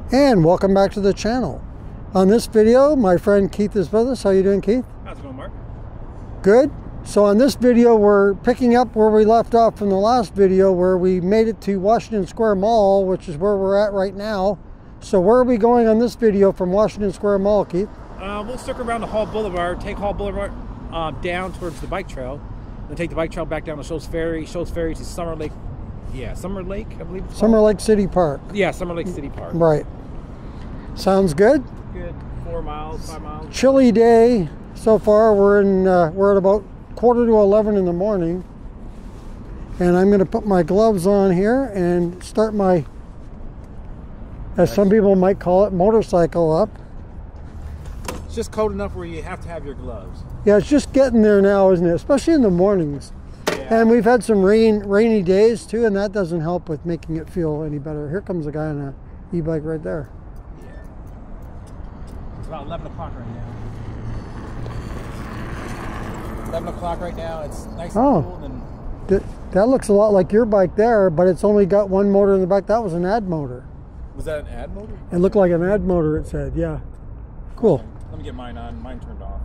And welcome back to the channel. On this video, my friend Keith is with us. How you doing, Keith? How's it going, Mark? Good. So on this video, we're picking up where we left off from the last video, where we made it to Washington Square Mall, which is where we're at right now. So where are we going on this video from Washington Square Mall, Keith? We'll circle around the Hall Boulevard, take Hall Boulevard down towards the bike trail, then take the bike trail back down to Shoals Ferry to Summer Lake. Yeah, Summer Lake, I believe it's called. Summer Lake City Park. Yeah, Summer Lake City Park. Right. Sounds good. Good. 4 miles, 5 miles. Chilly day so far. We're at about 10:45 in the morning, and I'm going to put my gloves on here and start my, as some people might call it, motorcycle up. It's just cold enough where you have to have your gloves. Yeah, it's just getting there now, isn't it? Especially in the mornings. Yeah. And we've had some rainy days too, and that doesn't help with making it feel any better. Here comes a guy on a e-bike right there. Yeah. It's about 11 o'clock right now. 11 o'clock right now. It's nice and cool. And that looks a lot like your bike there, but it's only got one motor in the back. That was an ad motor. Was that an ad motor? It looked like an ad motor, it said. Yeah. Cool. Let me get mine on. Mine turned off.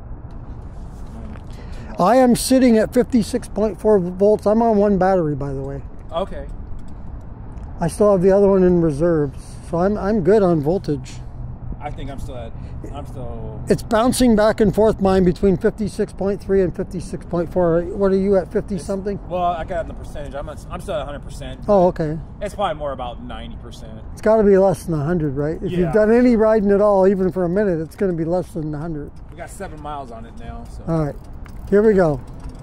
I am sitting at 56.4 volts. I'm on one battery, by the way. Okay. I still have the other one in reserve, so I'm good on voltage. I think I'm still. It's bouncing back and forth, mine, between 56.3 and 56.4. What are you at, 50 something? Well, I got in the percentage. I'm still at 100%. Oh, okay. It's probably more about 90%. It's got to be less than 100, right? If you've done any riding at all, even for a minute, it's going to be less than 100. We got 7 miles on it now. So. All right, here we go.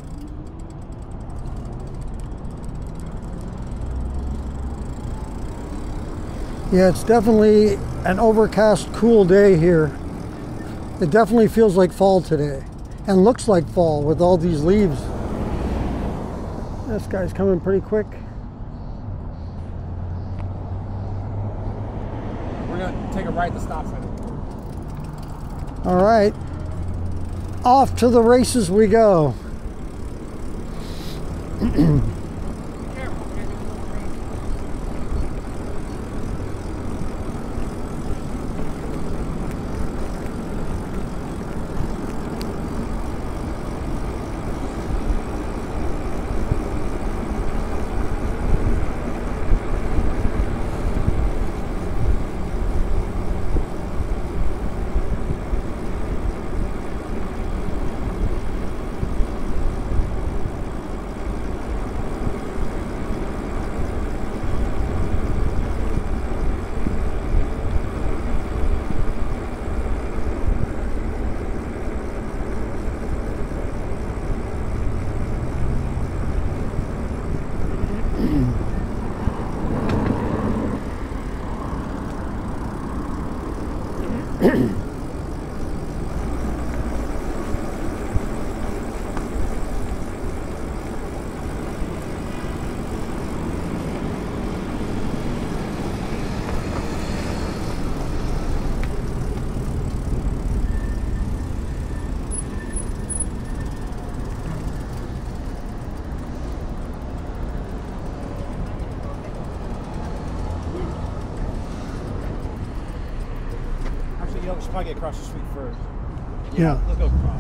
Yeah, it's definitely an overcast, cool day here. It definitely feels like fall today, and looks like fall with all these leaves. This guy's coming pretty quick. We're gonna take a right at the stop sign. All right, off to the races we go. We should probably get across the street first. Yeah. Let's go across.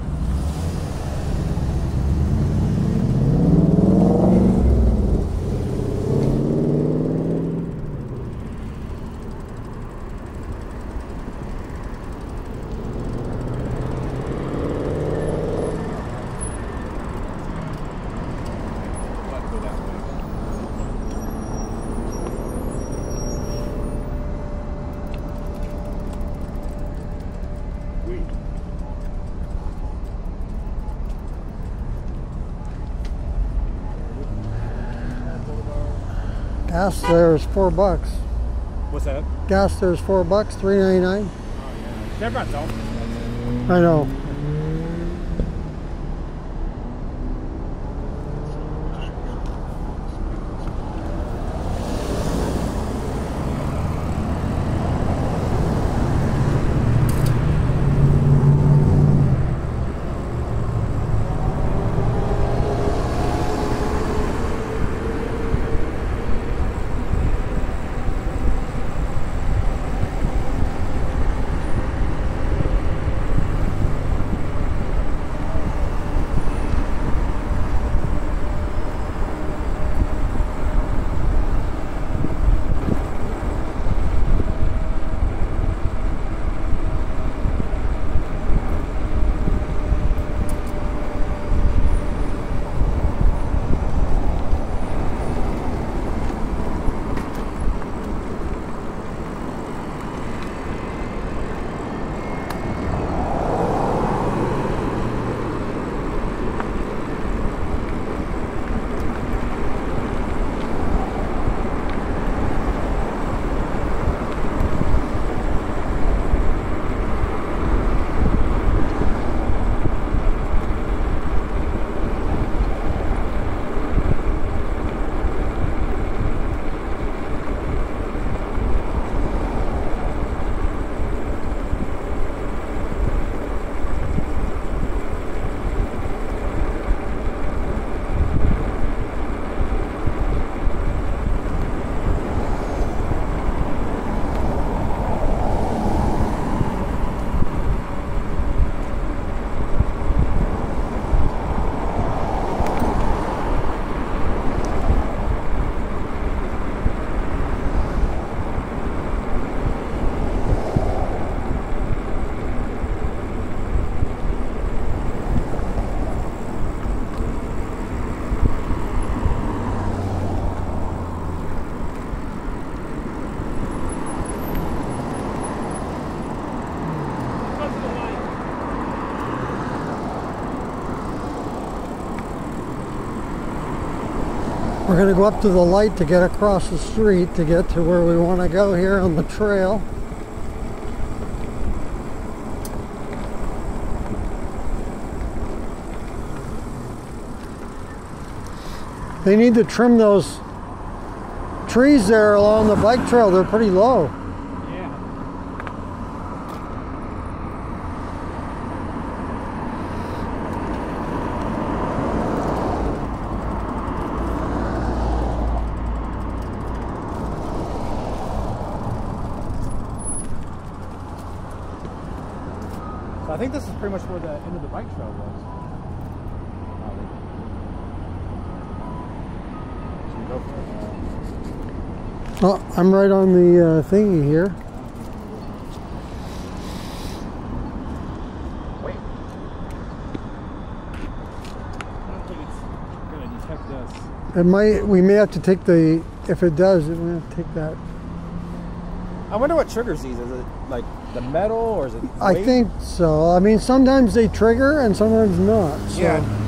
Gas there is $4. What's that? Gas there is $4, $3.99. Oh, yeah. Chevron's awesome. I know. We're going to go up to the light to get across the street to get to where we want to go here on the trail. They need to trim those trees there along the bike trail. They're pretty low. Yeah. So I think this is pretty much where the end of the bike trail was. Oh, I'm right on the thingy here. Wait. I don't think it's going to detect this. It might. We may have to take the. If it does, we have to take that. I wonder what triggers these. Is it like the metal or is it weight? I think so. I mean, sometimes they trigger and sometimes not. So. Yeah.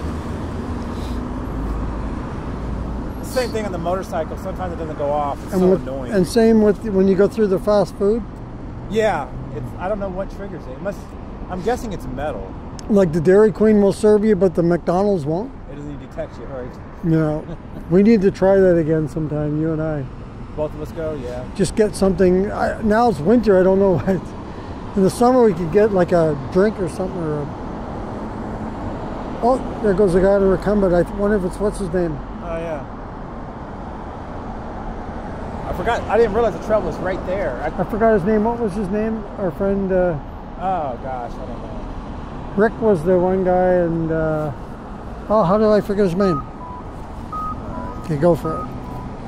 Same thing on the motorcycle. Sometimes it doesn't go off. It's so annoying. And same with when you go through the fast food. Yeah, I don't know what triggers it. I'm guessing it's metal. Like the Dairy Queen will serve you, but the McDonald's won't. It doesn't detect you, right? No. We need to try that again sometime, you and I. Both of us go, yeah. Just get something. Now it's winter. I don't know what. In the summer we could get like a drink or something. Oh, there goes the guy to recumbent. I wonder if it's what's his name. Oh yeah. I forgot. I didn't realize the trail was right there. I forgot his name. What was his name? Our friend. Oh gosh, I don't know. Rick was the one guy, and oh, how did I forget his name? Okay, go for it.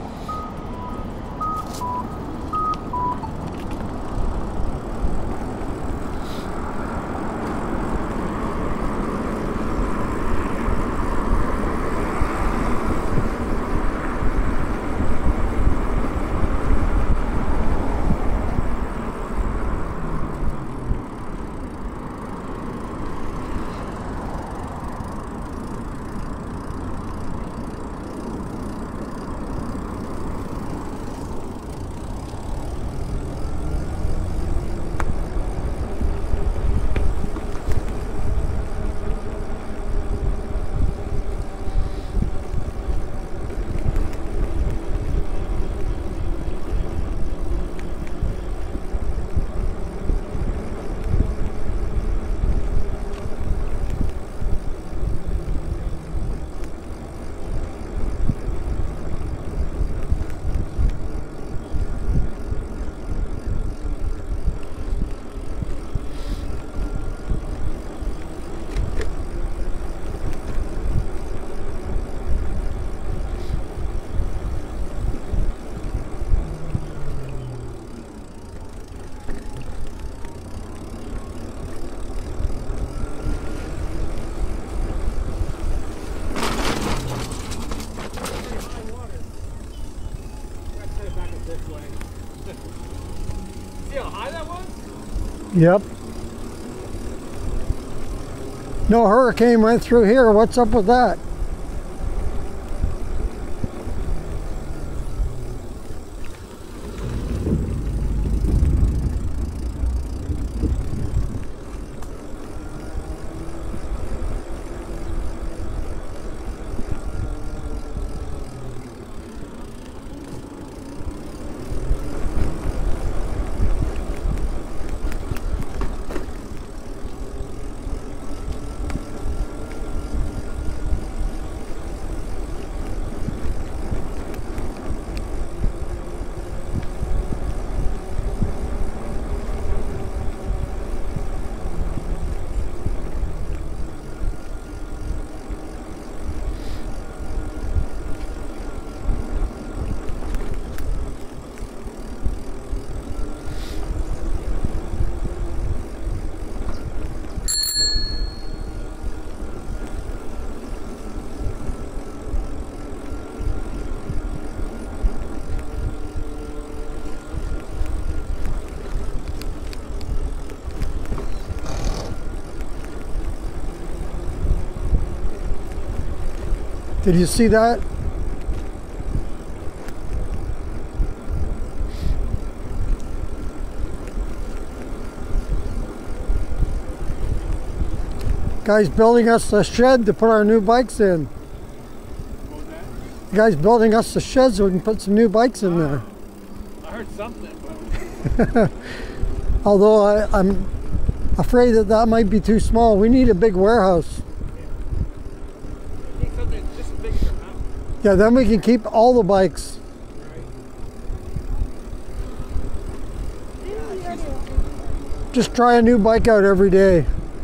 See how high that was? Yep. No hurricane went through here. What's up with that? Did you see that? Guy's building us a shed to put our new bikes in. What was that? The guy's building us a shed so we can put some new bikes in there. I heard something, but Although I'm afraid that that might be too small. We need a big warehouse. I think something just as big as your house. Yeah, then we can keep all the bikes. Just try a new bike out every day.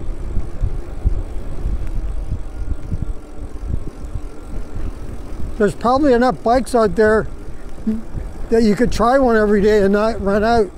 There's probably enough bikes out there that you could try one every day and not run out.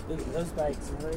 Those bikes, right?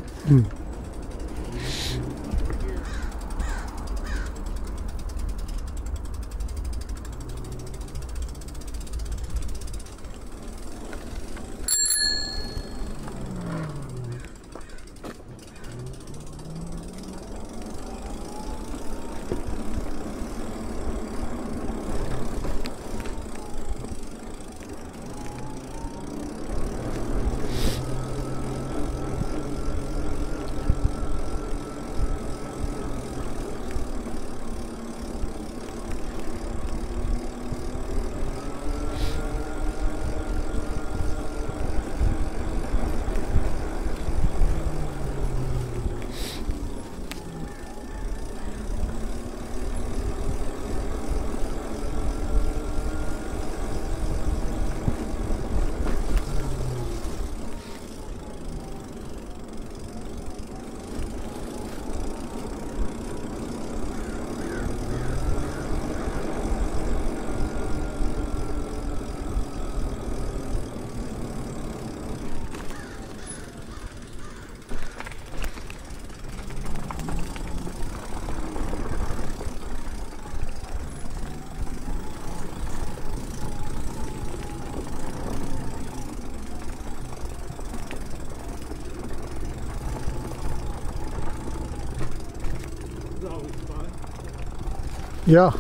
Yeah.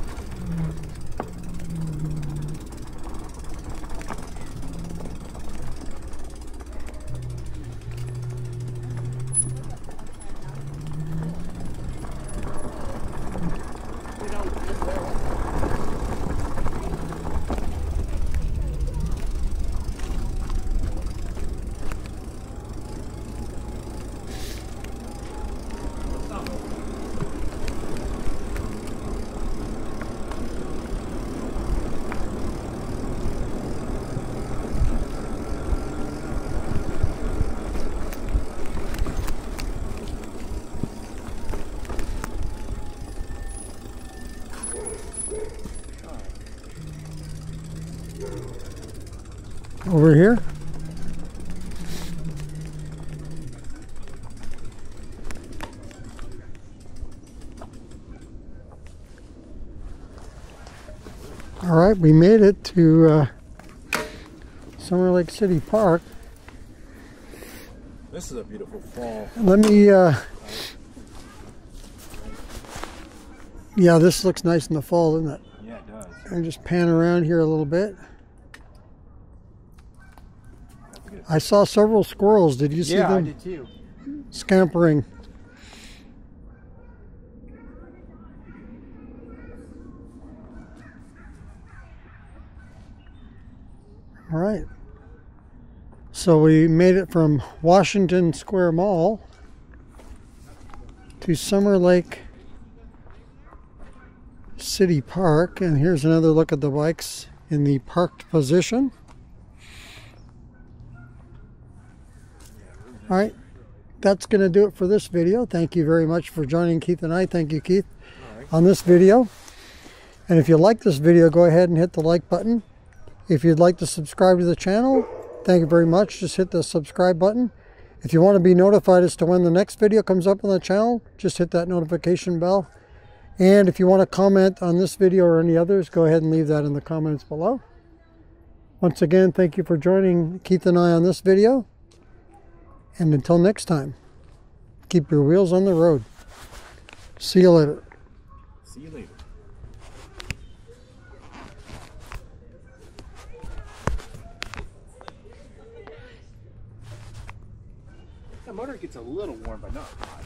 Over here. All right, we made it to Summer Lake City Park. This is a beautiful fall. Let me, yeah, this looks nice in the fall, doesn't it? Yeah, it does. And just pan around here a little bit. I saw several squirrels. Did you see them? Yeah, I did too. Scampering. All right. So we made it from Washington Square Mall to Summer Lake City Park. And here's another look at the bikes in the parked position. All right, that's going to do it for this video. Thank you very much for joining Keith and I. Thank you, Keith, on this video. And if you like this video, go ahead and hit the like button. If you'd like to subscribe to the channel, thank you very much. Just hit the subscribe button. If you want to be notified as to when the next video comes up on the channel, just hit that notification bell. And if you want to comment on this video or any others, go ahead and leave that in the comments below. Once again, thank you for joining Keith and I on this video. And until next time, keep your wheels on the road. See you later. See you later. The motor gets a little warm, but not hot.